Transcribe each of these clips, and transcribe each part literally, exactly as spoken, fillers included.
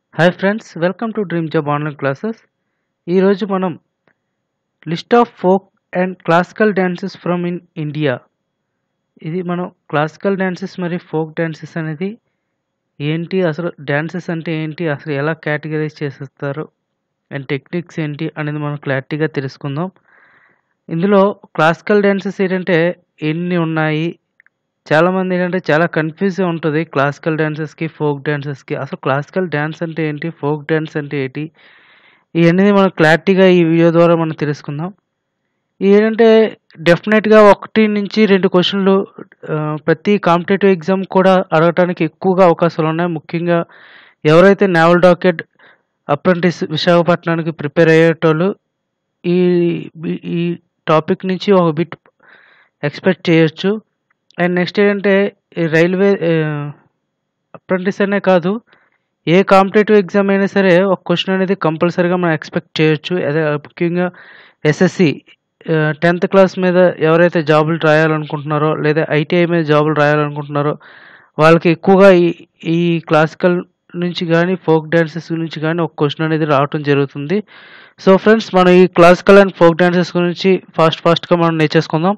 Hi friends, welcome to dream job online classes. ఈరోజు మనం list of folk and classical dances from in India. ఇది మనం classical dances మరియు folk dances అనేది ఏంటి, అసలు డ్యాన్సెస్ అంటే ఏంటి, అసలు ఎలా కేటగరైజ్ చేసేస్తారు అండ్ టెక్నిక్స్ ఏంటి అనేది మనం క్లారిటీగా తెలుసుకుందాం. ఇందులో క్లాసికల్ డ్యాన్సెస్ ఏంటంటే ఎన్ని ఉన్నాయి, చాలామంది ఏంటంటే చాలా కన్ఫ్యూజ్గా ఉంటుంది క్లాసికల్ డ్యాన్సెస్కి ఫోక్ డ్యాన్సెస్కి. అసలు క్లాసికల్ డ్యాన్స్ అంటే ఏంటి, ఫోక్ డ్యాన్స్ అంటే ఏంటి, ఇవన్నీ మనం క్లారిటీగా ఈ వీడియో ద్వారా మనం తెలుసుకుందాం. ఏంటంటే డెఫినెట్గా ఒకటి నుంచి రెండు క్వశ్చన్లు ప్రతి కాంపిటేటివ్ ఎగ్జామ్ కూడా అడగటానికి ఎక్కువగా అవకాశాలు ఉన్నాయి. ముఖ్యంగా ఎవరైతే నేవల్ డాక్యార్డ్ అప్రెంటిస్ విశాఖపట్నానికి ప్రిపేర్ అయ్యేటోళ్ళు ఈ ఈ టాపిక్ నుంచి ఒక బిట్ ఎక్స్పెక్ట్ చేయొచ్చు. అండ్ నెక్స్ట్ ఏంటంటే రైల్వే అప్రెంటిస్ అనే కాదు, ఏ కాంపిటేటివ్ ఎగ్జామ్ అయినా సరే ఒక క్వశ్చన్ అనేది కంపల్సరీగా మనం ఎక్స్పెక్ట్ చేయొచ్చు. అదే ముఖ్యంగా ఎస్ఎస్సి టెన్త్ క్లాస్ మీద ఎవరైతే జాబులు రాయాలనుకుంటున్నారో లేదా ఐటీఐ మీద జాబులు రాయాలనుకుంటున్నారో వాళ్ళకి ఎక్కువగా ఈ ఈ క్లాసికల్ నుంచి కానీ ఫోక్ డ్యాన్సెస్ నుంచి కానీ ఒక క్వశ్చన్ అనేది రావటం జరుగుతుంది. సో ఫ్రెండ్స్, మనం ఈ క్లాసికల్ అండ్ ఫోక్ డ్యాన్సెస్ గురించి ఫాస్ట్ ఫాస్ట్గా మనం నేర్చేసుకుందాం.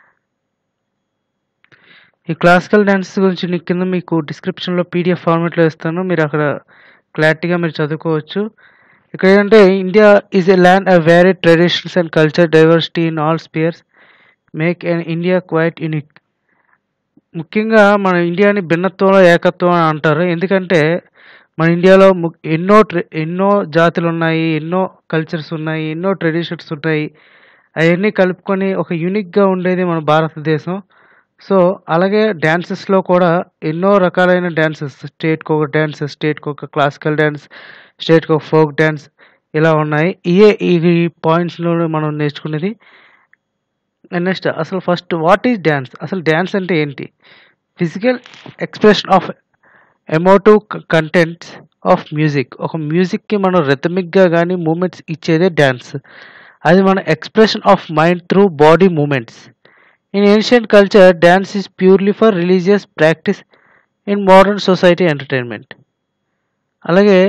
ఈ క్లాసికల్ డ్యాన్సెస్ గురించి నీ కింద మీకు డిస్క్రిప్షన్లో పీడిఎఫ్ ఫార్మాట్లో ఇస్తాను, మీరు అక్కడ క్లారిటీగా మీరు చదువుకోవచ్చు. ఇక్కడ ఏంటంటే India is a land of varied traditions and culture diversity in all spheres make and India quite unique. ముఖ్యంగా మన ఇండియాని భిన్నత్వంలో ఏకత్వం అని అంటారు. ఎందుకంటే మన ఇండియాలో ఎన్నో ఎన్నో జాతులు ఉన్నాయి, ఎన్నో కల్చర్స్ ఉన్నాయి, ఎన్నో ట్రెడిషన్స్ ఉన్నాయి. అవన్నీ కలుపుకొని ఒక యూనిక్గా ఉండేది మన భారతదేశం. సో అలాగే డ్యాన్సెస్లో కూడా ఎన్నో రకాలైన డ్యాన్సెస్, స్టేట్కి ఒక డ్యాన్స్, స్టేట్కి ఒక క్లాసికల్ డ్యాన్స్, స్టేట్కి ఒక ఫోక్ డ్యాన్స్ ఇలా ఉన్నాయి. ఇవే ఈ పాయింట్స్లో మనం నేర్చుకునేది. అండ్ నెక్స్ట్ అసలు ఫస్ట్ వాట్ ఈజ్ డ్యాన్స్, అసలు డ్యాన్స్ అంటే ఏంటి? Physical expression of emotive contents of music. ఒక మ్యూజిక్కి మనం రిథమిక్గా కానీ మూమెంట్స్ ఇచ్చేదే డ్యాన్స్. అది మన expression of mind through body movements. In ancient culture, dance is purely for religious practice. In modern society, entertainment. అలాగే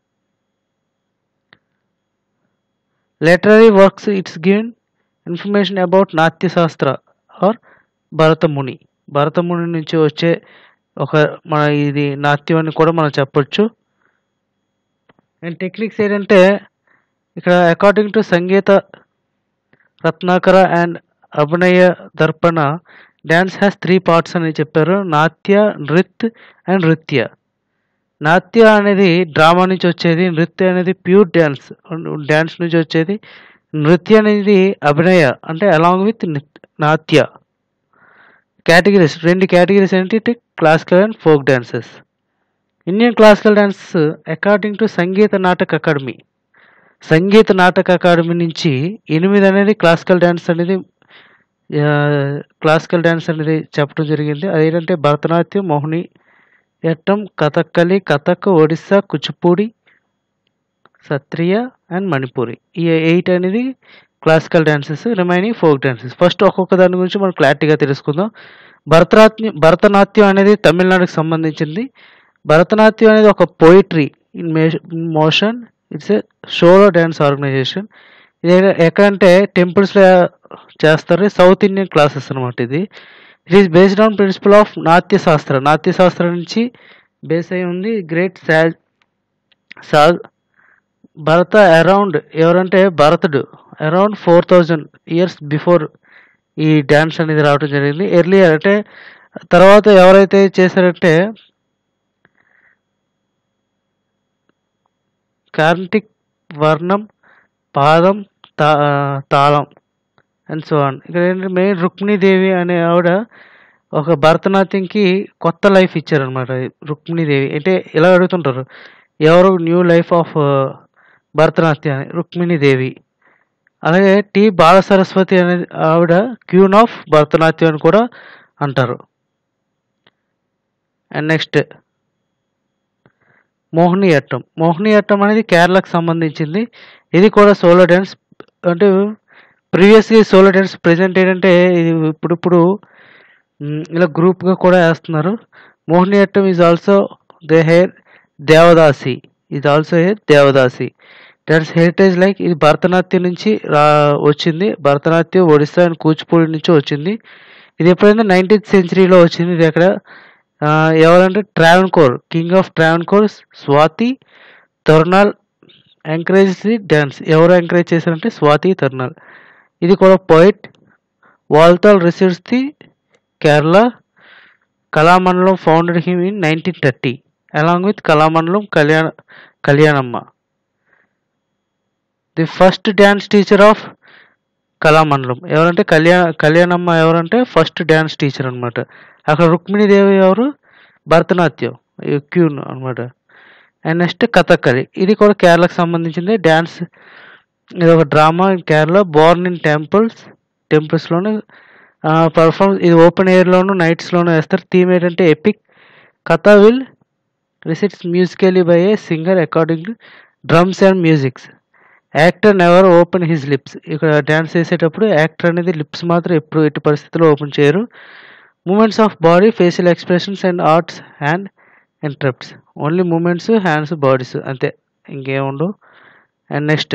literary works, it's given information about నాట్య శాస్త్ర are Bharatamuni. Bharatamuni నుంచి వచ్చే ఒక మన ఇది నాట్యం అని కూడా మనం చెప్పొచ్చు. అండ్ టెక్నిక్స్ ఏంటంటే ఇక్కడ according to Sangita Ratnakara and Abhinaya Darpana, dance has three parts అని చెప్పారు: నాట్య, నృత్య అండ్ నృత్య. నాట్య అనేది డ్రామా నుంచి వచ్చేది, నృత్య అనేది ప్యూర్ డ్యాన్స్ డ్యాన్స్ నుంచి వచ్చేది, నృత్య అనేది అభినయ అంటే అలాంగ్ విత్ నాట్య. కేటగిరీస్, రెండు కేటగిరీస్ ఏంటి, classical and folk dances. Indian classical dance according to Sangeet Natak academy, Sangeet Natak academy నుంచి ఎనిమిది అనేది క్లాసికల్ డ్యాన్స్ అనేది క్లాసికల్ డ్యాన్స్ అనేది చెప్పడం జరిగింది. అదేంటంటే భరతనాట్యం, మోహినియట్టం, కథక్కలి, కథక్, ఒడిస్సా, కూచిపూడి, సత్రియ అండ్ మణిపూరి. ఈ ఎయిట్ అనేది classical dances, remaining folk dances. First ఒక్కొక్క దాని గురించి మనం క్లారిటీగా తెలుసుకుందాం. భరతనాట్యం భరతనాట్యం అనేది తమిళనాడుకి సంబంధించింది. భరతనాట్యం అనేది ఒక poetry in motion, it's a solo dance organization. ఇది ఎక్కడంటే టెంపుల్స్లో చేస్తారు, సౌత్ ఇండియన్ క్లాసెస్ అనమాట ఇది. It is based on principle of Natya Shastra, నాట్య శాస్త్రం నుంచి బేస్ అయి ఉంది. గ్రేట్ సాజ్ సాజ్ భరత అరౌండ్, ఎవరంటే భరతుడు around four thousand years before ఈ డ్యాన్స్ అనేది రావడం జరిగింది. ఎర్లియర్ అంటే తర్వాత ఎవరైతే చేశారంటే కార్టిక్ వర్ణం, పాదం, తా తాళం అండ్ సో ఆన్. ఇక్కడ ఏంటంటే మెయిన్ రుక్మిణీదేవి అనే ఆవిడ ఒక భరతనాట్యంకి కొత్త లైఫ్ ఇచ్చారనమాట. రుక్మిణీదేవి అంటే ఇలా అడుగుతుంటారు, ఎవరు న్యూ లైఫ్ ఆఫ్ భరతనాట్యాన్ని, రుక్మిణీదేవి. అలాగే టి బాల సరస్వతి అనే ఆవిడ క్వీన్ ఆఫ్ భరతనాట్యం అని కూడా అంటారు. And next Mohiniyattam. మోహినియట్టం అనేది కేరళకు సంబంధించింది. ఇది కూడా సోలో డ్యాన్స్. అంటే ప్రీవియస్గా సోలో డ్యాన్స్, ప్రజెంట్ ఏంటంటే ఇది ఇప్పుడిప్పుడు ఇలా గ్రూప్గా కూడా వేస్తున్నారు. Mohiniyattam is also the heir devadasi. ఇది also a devadasi. That's heritage like ఇది భరతనాట్యం నుంచి రా వచ్చింది. భరతనాట్యం ఒడిస్సా అండ్ కూచిపూడి నుంచి వచ్చింది. ఇది ఎప్పుడైనా నైన్టీన్త్ సెంచరీలో వచ్చింది. ఇది అక్కడ ఎవరంటే Travancore, king of Travancore Swathi Thirunal encourage the dance. ఎవరు ఎంకరేజ్ చేశారంటే స్వాతి తొర్నాల్. ఇది కూడా poet. Vallathol receives the Kerala. Kalamandalam founded him in nineteen thirty along with Kalamandalam Kalyana Kalyanamma. The first dance teacher of Kalamandalam ఎవరంటే కళ్యాణ కళ్యాణమ్మ ఎవరంటే ఫస్ట్ డ్యాన్స్ టీచర్ అనమాట. అక్కడ రుక్మిణీదేవి ఎవరు భరతనాట్యం క్యూన్ అనమాట. And next Kathakali. ఇది కూడా కేరళకు సంబంధించింది డ్యాన్స్. ఇది ఒక drama in Kerala. Born in temples టెంపుల్స్లోనే పర్ఫార్మ్. ఇది ఓపెన్ ఎయిర్లోను నైట్స్లోనూ వేస్తారు. థీమ్ ఏంటంటే ఎపిక్. కథ will recites musically by a singer according to drums and musics. Actor never open his lips. ఇక్కడ డ్యాన్స్ చేసేటప్పుడు యాక్టర్ అనేది లిప్స్ మాత్రం ఎప్పుడు ఎట్టి పరిస్థితుల్లో ఓపెన్ చేయరు. Movements of body, facial expressions and arts hand interrupts. Only moments, hands, bodies అంతే, ఇంకేముండవు. And next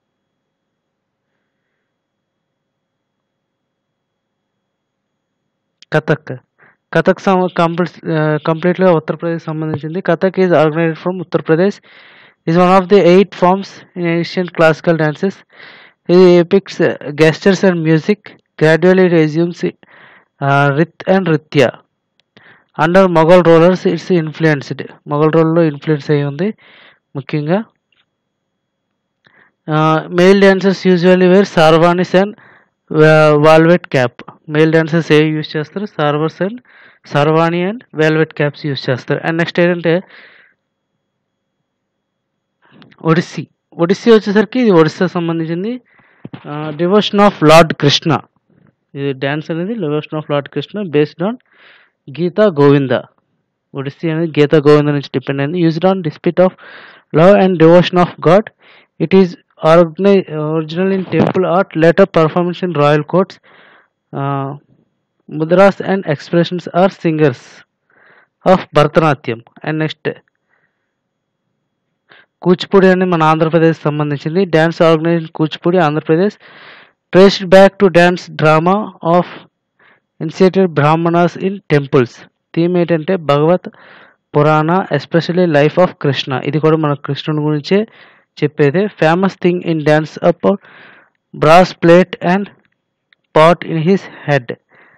Kathak. Kathak complete కంప్లీట్గా ఉత్తరప్రదేశ్ సంబంధించింది. Kathak is organised from Uttar Pradesh. is one of the eight forms in ancient classical dances. It depicts uh, gestures and music. Gradually it assumes uh, rit and ritya. Under Mughal rulers, it's influenced. Mughal ruler influence అయి ఉంది ముఖ్యంగా. Male dancers usually wear sarvanis and uh, velvet cap. Male dancers ఏ use చేస్తారు? Salwars and sherwani and velvet caps use చేస్తారు. And next ఏంటంటే ఒడిస్సీ. ఒడిస్సీ వచ్చేసరికి ఇది ఒడిస్సా సంబంధించింది. Devotion of lord Krishna. ఇది డ్యాన్స్ అనేది devotion of lord Krishna based on Gita Govinda. Odissi అనేది గీతా గోవింద నుంచి డిపెండ్ అయింది. Used on despite of love and devotion of god. It is ఆర్గనై original in temple art, later performance in royal courts. Mudras and expressions are singers of Bharatanatyam. And next Kuchipudi అనేది మన ఆంధ్రప్రదేశ్ సంబంధించింది. Dance organisation Kuchipudi Andhra Pradesh. Traced back to dance drama of ఇన్సియేటెడ్ Brahmanas in temples. Theme ఏంటంటే భగవత్ పురాణ, especially life of Krishna. ఇది కూడా మన కృష్ణుని గురించే చెప్పేదే. Famous thing in dance up brass plate and pot in his head.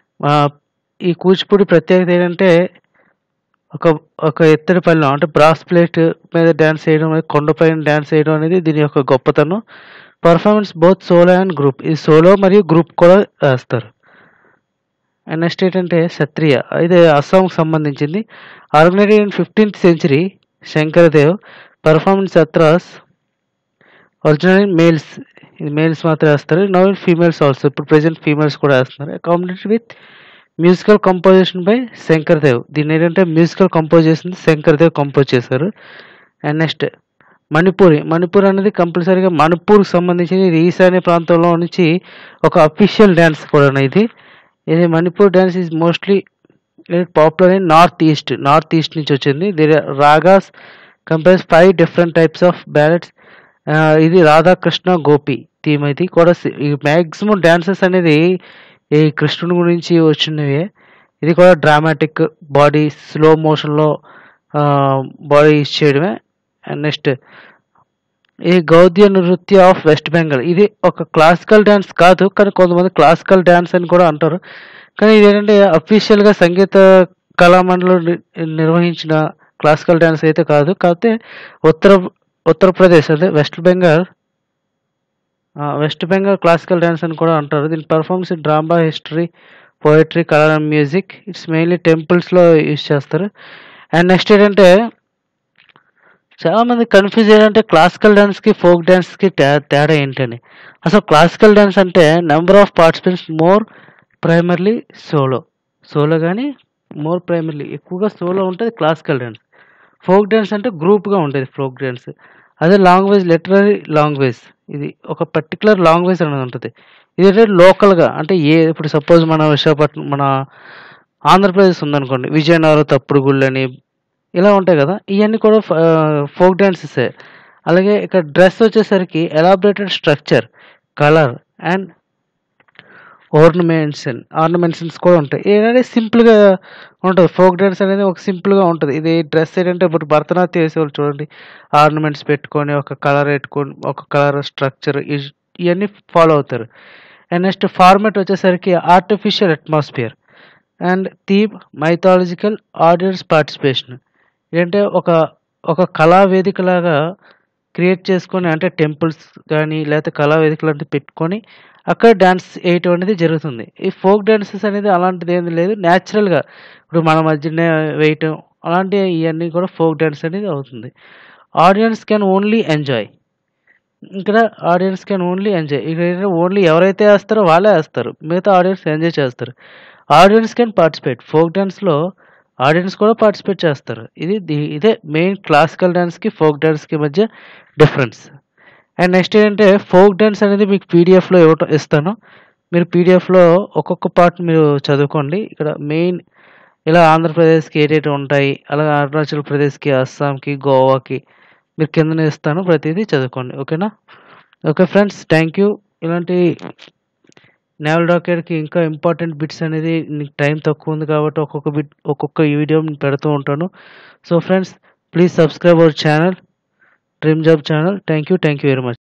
ఈ కూచిపూడి ప్రత్యేకత ఏంటంటే ఒక ఒక ఎత్తడి పల్లెం అంటే బ్రాస్ ప్లేట్ మీద డ్యాన్స్ చేయడం, కొండపైన డ్యాన్స్ చేయడం అనేది దీని యొక్క గొప్పతనం. Performance both solo and group. ఇది సోలో మరియు గ్రూప్ కూడా వేస్తారు. అండ్ నెక్స్ట్ ఏంటంటే సత్రియ. ఇది అస్సాంకి సంబంధించింది. Organized in fifteenth century. Sankardev. Performance sattras original males. ఇది మేల్స్ మాత్రం వేస్తారు. Now females also. ఇప్పుడు ప్రెసెంట్ ఫీమేల్స్ కూడా వేస్తున్నారు. Accommodated with musical composition by Sankardev. దీన్ని ఏంటంటే మ్యూజికల్ కంపోజ్ చేసింది శంకర్దేవ్ కంపోజ్ చేశారు. And next Manipuri. మణిపూర్ అనేది కంపల్సరీగా మణిపూర్కి సంబంధించి ఇది ఈశాన్య ప్రాంతంలో నుంచి ఒక అఫీషియల్ డ్యాన్స్ కూడా. ఇది ఇది Manipur dance is mostly popular in north east. North east నుంచి వచ్చింది. దీని ragas compares five different types of ballets. ఇది రాధాకృష్ణ గోపి థీమ్. ఇది కూడా మ్యాక్సిమం డ్యాన్సెస్ అనేది ఈ కృష్ణుని గురించి వచ్చినవి. ఇది కూడా డ్రామాటిక్ బాడీ స్లో మోషన్లో బాడీ యూజ్ చేయడమే. అండ్ నెక్స్ట్ ఈ గౌద్య నృత్య ఆఫ్ వెస్ట్ బెంగాల్. ఇది ఒక క్లాసికల్ డ్యాన్స్ కాదు, కానీ కొంతమంది క్లాసికల్ డ్యాన్స్ అని కూడా అంటారు. కానీ ఇది ఏంటంటే అఫీషియల్గా సంగీత కళామండలి నిర్వహించిన క్లాసికల్ డ్యాన్స్ అయితే కాదు. కాకపోతే ఉత్తర ఉత్తరప్రదేశ్ అదే west Bengal west Bengal classical dance అని కూడా అంటారు. దీని performance drama, history, poetry, colour and music. It's mainly టెంపుల్స్లో యూజ్ చేస్తారు. అండ్ నెక్స్ట్ ఏంటంటే చాలామంది కన్ఫ్యూజ్ ఏంటంటే క్లాసికల్ డ్యాన్స్కి ఫోక్ డ్యాన్స్కి తేడా ఏంటని. అసలు క్లాసికల్ డ్యాన్స్ అంటే number of participants more primarily solo. Solo కానీ మోర్ ప్రైమర్లీ ఎక్కువగా సోలో ఉంటుంది క్లాసికల్ డ్యాన్స్. ఫోక్ డ్యాన్స్ అంటే గ్రూప్గా ఉంటుంది ఫోక్ డ్యాన్స్. అదే లాంగ్వేజ్ లిటరరీ లాంగ్వేజ్. ఇది ఒక పర్టికులర్ లాంగ్వేజ్ అనేది ఉంటుంది. ఇది అంటే లోకల్గా అంటే ఏ ఇప్పుడు సపోజ్ మన విశాఖపట్నం మన ఆంధ్రప్రదేశ్ ఉందనుకోండి, విజయనగరం తప్పుడు గుళ్ళని ఇలా ఉంటాయి కదా, ఇవన్నీ కూడా ఫోక్ డ్యాన్సెసే. అలాగే ఇక్కడ డ్రెస్ వచ్చేసరికి elaborated structure, colour and ornaments ornaments కూడా ఉంటాయి. ఏంటంటే సింపుల్గా ఉంటుంది ఫోక్ డ్యాన్స్ అనేది, ఒక సింపుల్గా ఉంటుంది. ఇది డ్రెస్ ఏంటంటే ఇప్పుడు భరతనాట్యం వేసేవాళ్ళు చూడండి, ఆర్నమెంట్స్ పెట్టుకొని ఒక కలర్ పెట్టుకొని ఒక కలర్ స్ట్రక్చర్ ఇవన్నీ ఫాలో అవుతారు. అండ్ నెక్స్ట్ ఫార్మాట్ వచ్చేసరికి artificial atmosphere and theme mythological audience participation. ఏంటంటే ఒక ఒక కళా వేదికలాగా క్రియేట్ చేసుకొని, అంటే టెంపుల్స్ కానీ లేకపోతే కళా వేదికలు అంటే పెట్టుకొని అక్కడ డ్యాన్స్ వేయటం అనేది జరుగుతుంది. ఈ ఫోక్ డ్యాన్సెస్ అనేది అలాంటిది ఏమి లేదు, న్యాచురల్గా ఇప్పుడు మన మధ్యనే వేయటం అలాంటి ఇవన్నీ కూడా ఫోక్ డ్యాన్స్ అనేది అవుతుంది. Audience can only enjoy. ఇక్కడ ఆడియన్స్ కెన్ ఓన్లీ ఎంజాయ్, ఇక్కడ ఓన్లీ ఎవరైతే వేస్తారో వాళ్ళే వేస్తారు, మిగతా ఆడియన్స్ ఎంజాయ్ చేస్తారు. ఆడియన్స్ కెన్ పార్టిసిపేట్, ఫోక్ డ్యాన్స్లో ఆడియన్స్ కూడా పార్టిసిపేట్ చేస్తారు. ఇది ది- ఇదే మెయిన్ క్లాసికల్ డ్యాన్స్కి ఫోక్ డ్యాన్స్కి మధ్య డిఫరెన్స్. అండ్ నెక్స్ట్ ఏంటంటే ఫోక్ డ్యాన్స్ అనేది మీకు పీడిఎఫ్లో ఇవ్వటం ఇస్తాను, మీరు పీడిఎఫ్లో ఒక్కొక్క పార్ట్ మీరు చదువుకోండి. ఇక్కడ మెయిన్ ఇలా ఆంధ్రప్రదేశ్కి ఏటేటి ఉంటాయి, అలాగే అరుణాచల్ ప్రదేశ్కి, అస్సాంకి, గోవాకి మీరు కిందనే ఇస్తాను, ప్రతిదీ చదువుకోండి. ఓకేనా? Okay friends, thank you. ఇలాంటి నేవల్ డాక్యార్డ్కి ఇంకా ఇంపార్టెంట్ బిట్స్ అనేది నీకు టైం తక్కువ ఉంది కాబట్టి ఒక్కొక్క బిట్ ఒక్కొక్క వీడియో నేను పెడుతూ ఉంటాను. So friends, please subscribe our channel, dream job channel. Thank you thank you very much.